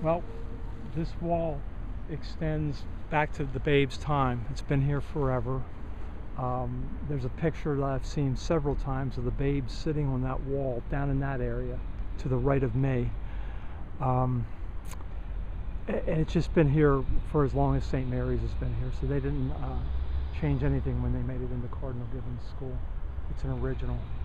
Well, this wall extends back to the Babe's time. It's been here forever. There's a picture that I've seen several times of the Babe sitting on that wall down in that area to the right of me. And it's just been here for as long as St. Mary's has been here, so they didn't change anything when they made it into Cardinal Gibbons School. It's an original.